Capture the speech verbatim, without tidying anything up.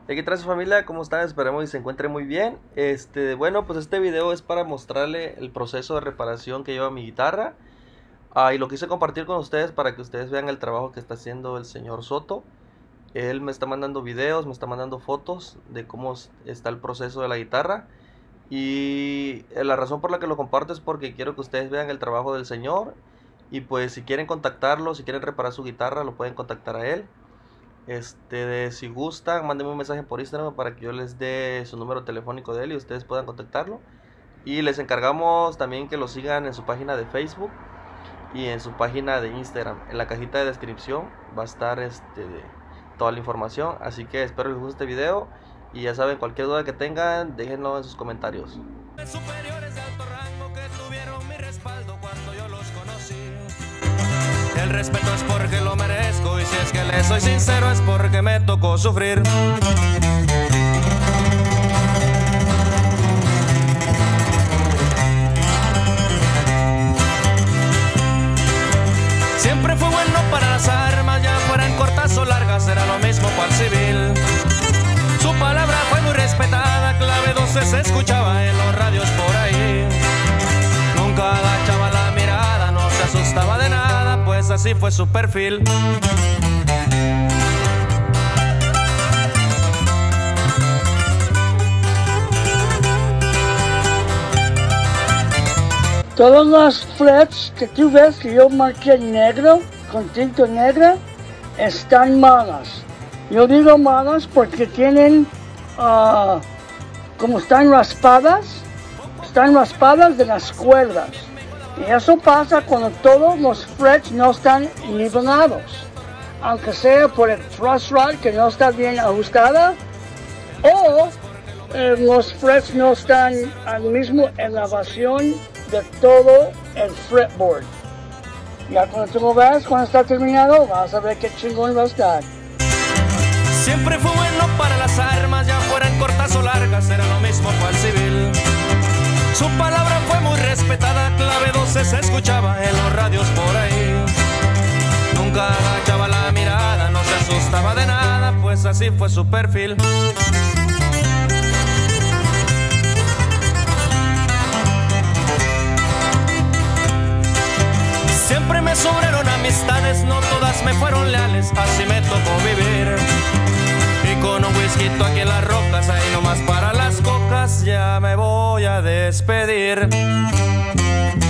¿De qué trae su familia? ¿Cómo están? Esperemos que se encuentre muy bien. Este, bueno, pues este video es para mostrarle el proceso de reparación que lleva mi guitarra. Ah, y lo quise compartir con ustedes para que ustedes vean el trabajo que está haciendo el señor Soto. Él me está mandando videos, me está mandando fotos de cómo está el proceso de la guitarra. Y la razón por la que lo comparto es porque quiero que ustedes vean el trabajo del señor. Y pues si quieren contactarlo, si quieren reparar su guitarra, lo pueden contactar a él. Este, de, si gustan, mándenme un mensaje por Instagram para que yo les dé su número telefónico de él y ustedes puedan contactarlo. Y les encargamos también que lo sigan en su página de Facebook y en su página de Instagram. En la cajita de descripción va a estar este, de, toda la información. Así que espero les guste este video. Y ya saben, cualquier duda que tengan, déjenlo en sus comentarios. Superiores de alto rango que tuvieron mi respaldo cuando yo los conocí. El respeto es porque lo merezco y si es que le soy sincero es porque me tocó sufrir. Siempre fue bueno para las armas, ya fueran cortas o largas, era lo mismo cual civil. Su palabra fue muy respetada, clave doce se escuchaba en los radios por ahí. Nunca agachaba la mirada, no se asustaba de nada, pues así fue su perfil. Todos los frets que tú ves que yo marqué negro, con tinta negra, están malas. Yo digo malas porque tienen, uh, como están raspadas, están raspadas de las cuerdas. Y eso pasa cuando todos los frets no están nivelados. Aunque sea por el truss rod que no está bien ajustada, o eh, los frets no están a la misma elevación de todo el fretboard. Ya cuando tú lo ves, cuando está terminado, vas a ver qué chingón va a estar. Siempre fue bueno para las armas, ya fueran cortas o largas, era lo mismo cual civil. Su palabra fue muy respetada, clave doce se escuchaba en los radios por ahí. Nunca agachaba la mirada, no se asustaba de nada, pues así fue su perfil. Siempre me sobraron amistades, no todas me fueron leales, así me tocó vivir. Y con un whisky aquí en las rocas, ahí nomás para las cocas, ya me voy a despedir.